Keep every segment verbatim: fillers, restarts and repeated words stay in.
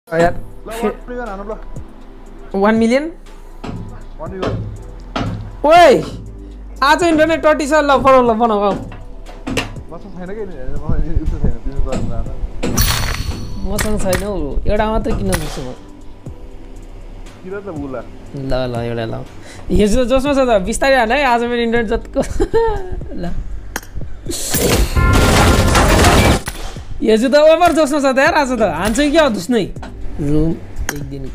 यार one million ओए आज इन्टरनेट टट्टी छ ल बनाऊ ल बनाऊ आऊ मसँग छैन के उस्तो छैन तिमी गर्नु मसँग छैन हौ एउटा मात्र किन दिन्छु म किन त बुला ल ल एउटा ल हिजो जसमा छ त बिस्तारै हाल है आज मेरो इन्टरनेट जतिको ल हिजो त ओभर जसमा छ त यार आज त हान्छ कि क्या धुस्नै रुम एक दिनको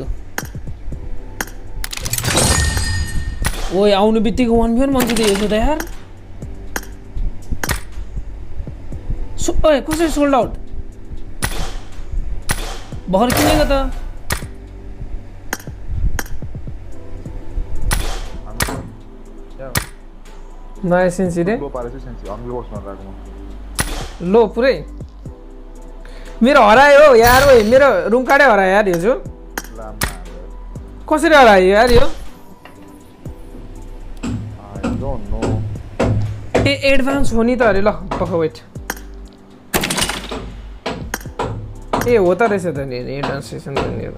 ओए आउनु बित्तिकै one v one मान्छे त हेर्नु त यार सो ओए कसरी सोल्ड आउट भर किनेको त नयाँ सेन्सी रे लो पुरै मेरो हरायो हो यार ओए मेरो रुम कार्डै हरायो यार हिजो कसरी हरायो यार यो ए एडभान्स हो नि त अरे ल पख वेट ए हो त रहेछ त नि एडभान्स सेसन त नि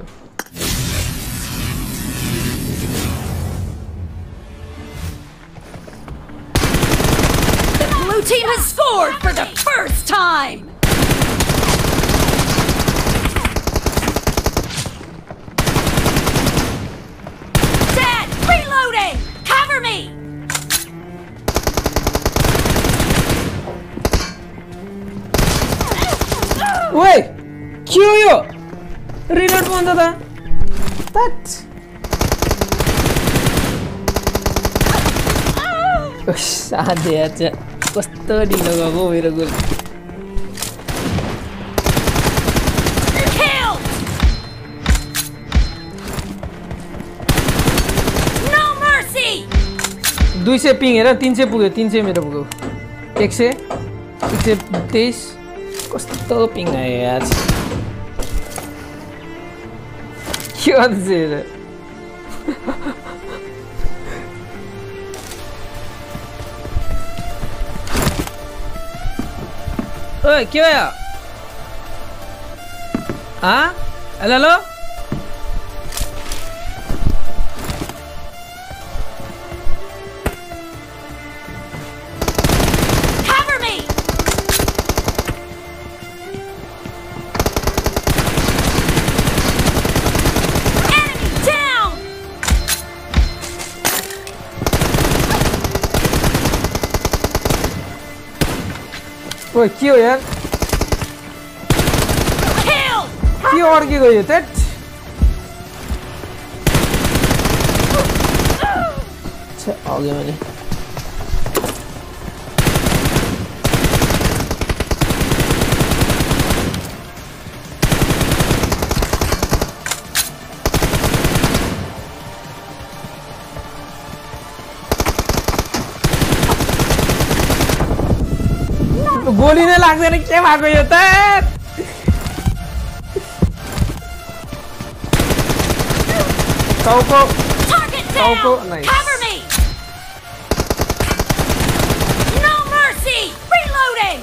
The blue team has scored for the first time. Dad, reloading. Cover me. Wait! Q yo! Reload banda da. That. Saade acha. Kasto dilo gako mero goal. No mercy. two hundred पिङ हेर तीन सय पुग्यो तीन सय मेरो पुग्यो एक सय एक सय तेइस कस्तो पिङ आयो यार के गर्दैछ हेर ओए के भयो हा हेलो हेलो ओए के हो यार के अड्केको यो त्यट अघि मैले गोली नै लाग्दैन के भएको यो त टाउको टाउको nice Cover me. No mercy. Reloading.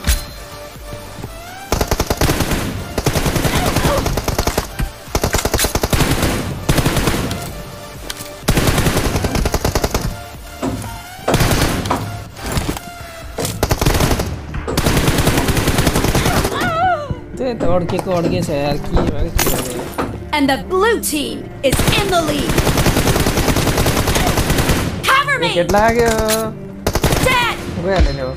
And the blue team is in the lead. Cover me. Get लाग्यो Dad. गइहाल्यो नि हो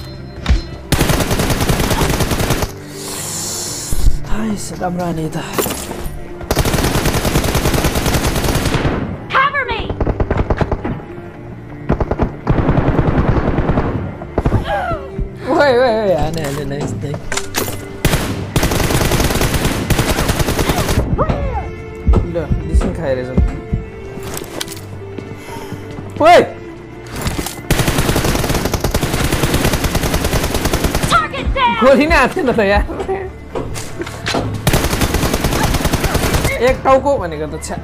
हाय सदामरा नि त Cover me. ओए ओए ओए आने आने नाइस नाइस Listen खाएर जाऊ ओए गोली नै हान्दैन त यार एक टाउको भनेको त छ्या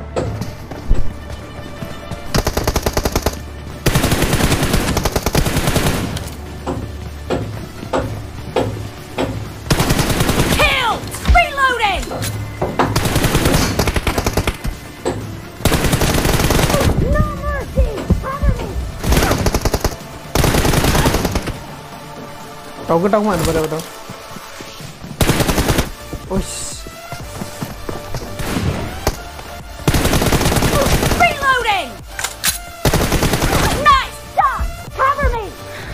टाउको टाउको हान्नु पर्यो त ओस Reloading! Nice shot! Cover me!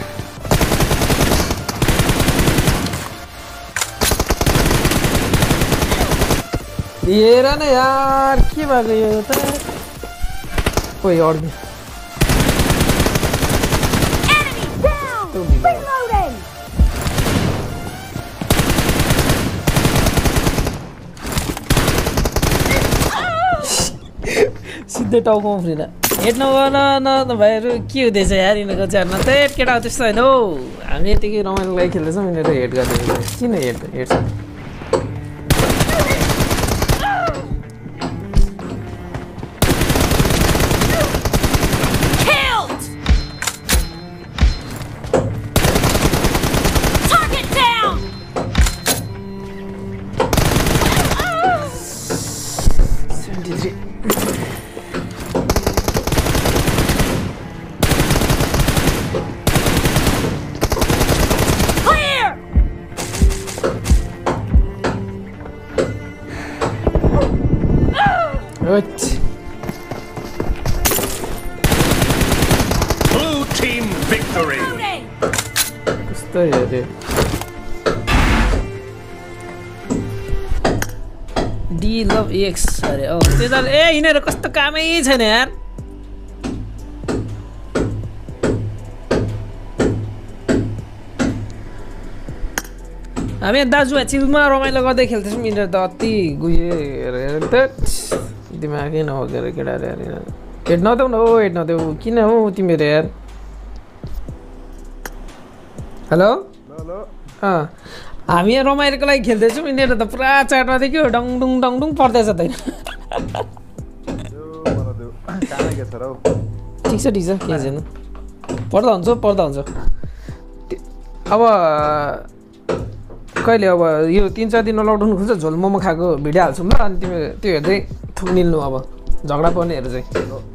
हेर न यार के भएको यो त ओइ अड्क्यो Enemy down! Reloading! सिधै टाउकोमा फ्रिला हेड नगर न भाइहरू के हुँदैछ यार यिनीहरूको च्याटमा त हेड केटा हो त्यस्तो होइन हौ हामी यतिकै रमाइलो लागि खेल्दैछौँ यिनीहरू हेड गर्दैछ किन head head Killed! Target down! seventy-three Clear! Right. Blue team victory. Reloading! कस्तो हेऱ्यो डी लभ एक्स अरे अँ त्यो त ए यिनीहरू कस्तो कामै छैन यार हामी दाजु चिलमा रमाइलो गर्दै खेल्दैछौँ यिनीहरू त अति गुयो हेरेर त दिमागै नहोकेर केटाहरू यार यिनीहरू हेड नदेऊ न हो हेड नदेऊ किन हौ तिमीहरू यार हेलो अँ हामी यहाँ रमाइलोको लागि खेल्दैछौँ यिनीहरू त पुरा चाटमा थियो क्या डङडुङ डङडुङ पर्दैछ त ठिक छ ठिक छ केही छैन पर्दा हुन्छ पर्दा हुन्छ अब कहिले अब यो तिन चार दिन लकडाउन खुल्छ झोल मोमो खाएको भिडियो हाल्छौँ ल अनि तिमी त्यो हेर्दै थुक निल्नु अब झगडा पर्नेहरू चाहिँ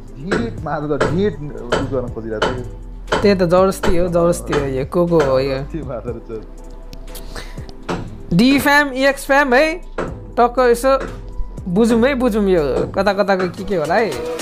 त्यही त जबरजस्ती हो जबरजस्ती हो यो को को हो यो डी फ्याम एक्स फ्याम है टक्क यसो बुझौँ है बुझौँ यो कता कताको के के होला है